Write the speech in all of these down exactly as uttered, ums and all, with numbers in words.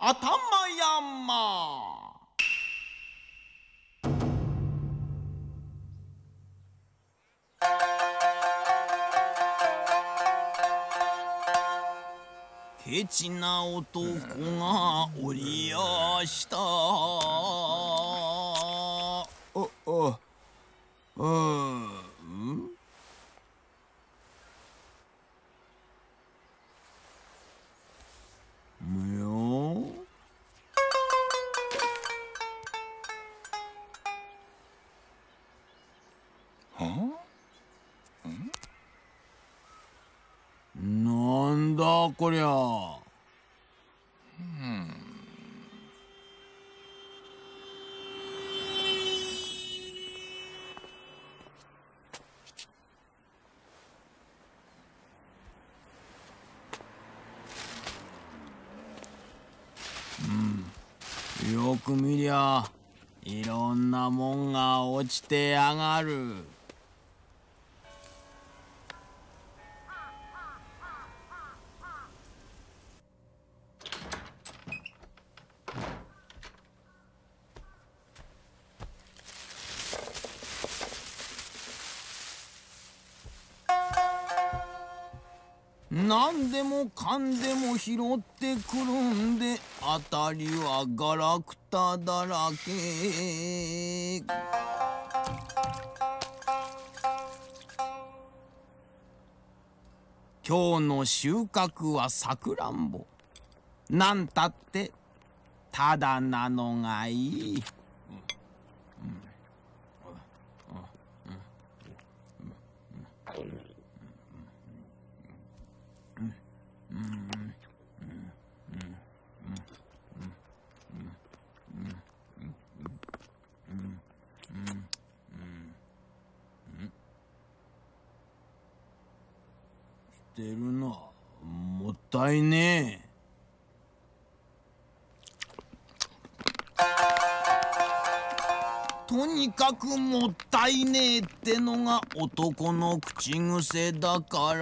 頭山。ケチな男がおりやした。あああ、うん。むよ。はあ？ん？なんだこりゃ。うん。うん、よく見りゃいろんなもんが落ちてやがる。なんでもかんでも拾ってくるんで、あたりはガラクタだらけ。今日の収穫はさくらんぼ。なんたってただなのがいい。してるな。もったいねえ。とにかくもったいねえってのが男の口癖だから。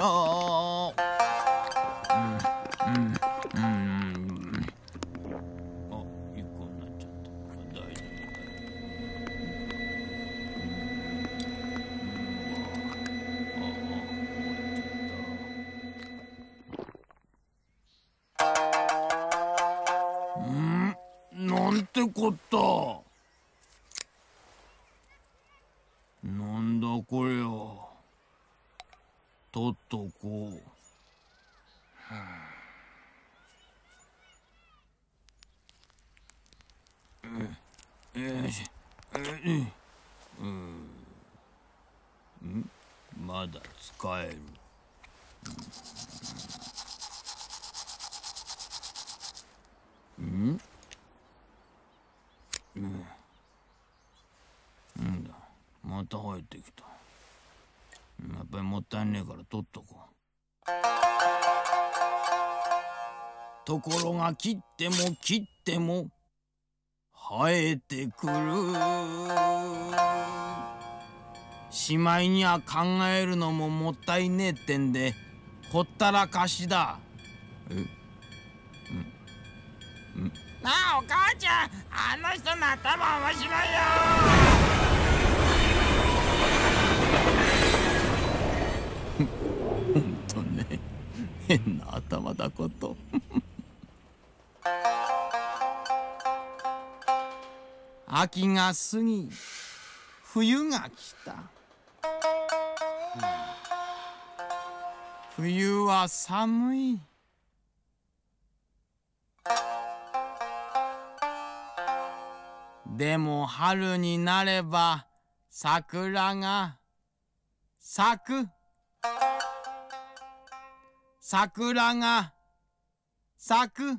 うんうんうん。あ、一個になっちゃった。大丈夫だよ。うん、なんてこった。なんだこれよ。とっとこう。はあ、よし。うん。ん？まだ使える。うん？うん。なんだ。また入ってきた。やっぱりもったいねえから取っとこう。ところが切っても切っても生えてくる。しまいには考えるのももったいねえってんでほったらかしだ。え？うん？ん？なあお母ちゃん、あの人の頭面白いよ。ほんとね、変な頭だこと。秋が過ぎ冬が来た。冬は寒い。でも春になれば桜が咲く。桜が咲く。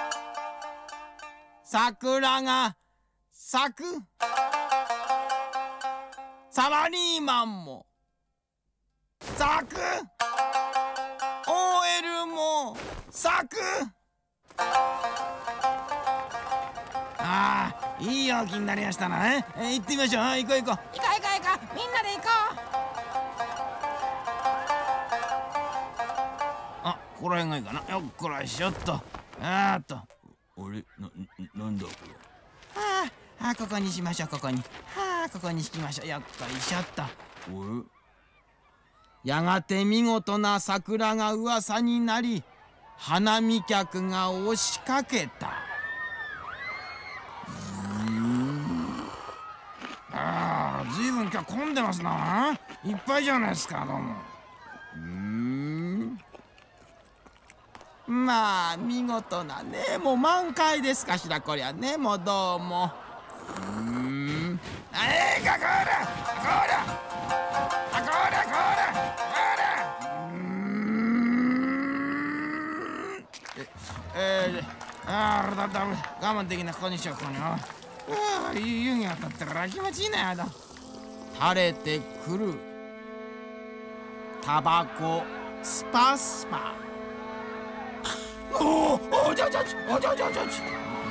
桜が咲く。サラリーマンも咲く。オーエル も咲く。ああ、いい陽気になりましたな。ええ、行ってみましょう。行こう行こう。行こう行こう行こう。みんなで行こう。あ、ここら辺がいいかな。よっこらしょっと。あーっと。 あれ、な、なんだこれ。 はあ、あ、ここにしましょう、ここに。はあ、ここに敷きましょう。よっこいしょっと。 おれ、 やがて見事な桜が噂になり、花見客が押しかけた。ああ、ずいぶん今日混んでますな。いっぱいじゃないですか、どうも。うーん。まあ見事なね、もう満開ですかしら、こりゃね、もうどうも。うーん。ええか、こらこらあ、こらこらこらうーん。ええー、ああ、だだ我慢できない、ここにしよう、ここに。ああ、湯気が立ってから気持ちいいね、あだ。垂れてくるタバコスパスパ。おお、おじゃじゃち、おじゃじゃじゃち。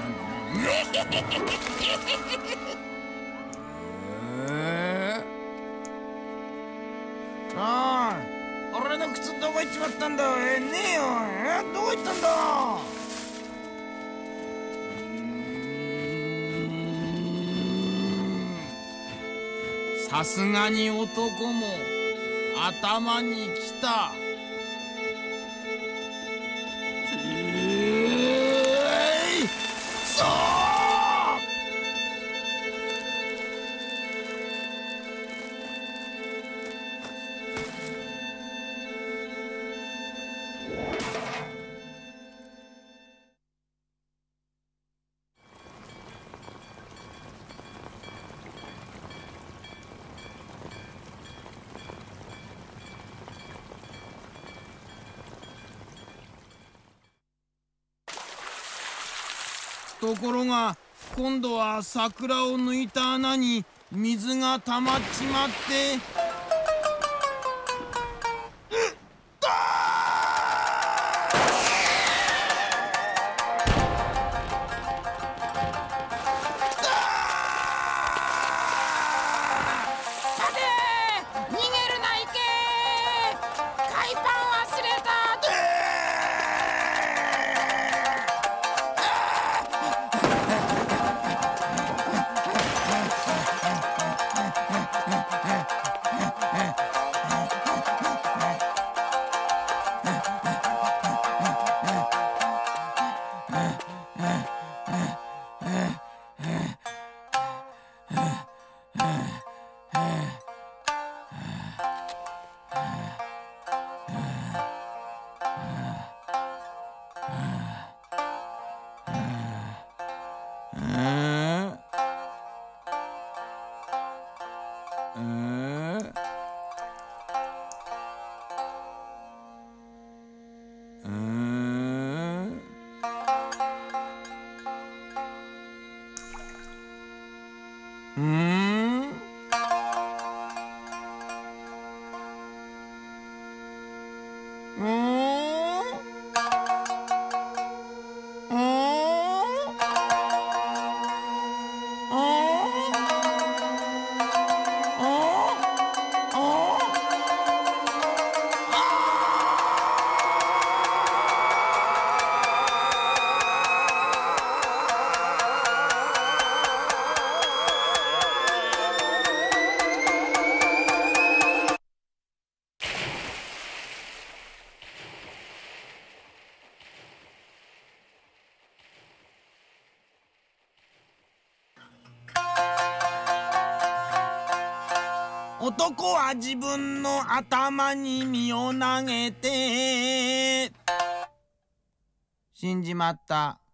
えー、ああ、俺の靴どこ行っちまったんだよ。えねえよ。えどこ行ったんだ。さすがに男も頭にきた。ところが今度は桜を抜いた穴に水が溜まっちまって。男は自分の頭に身を投げて死んじまった。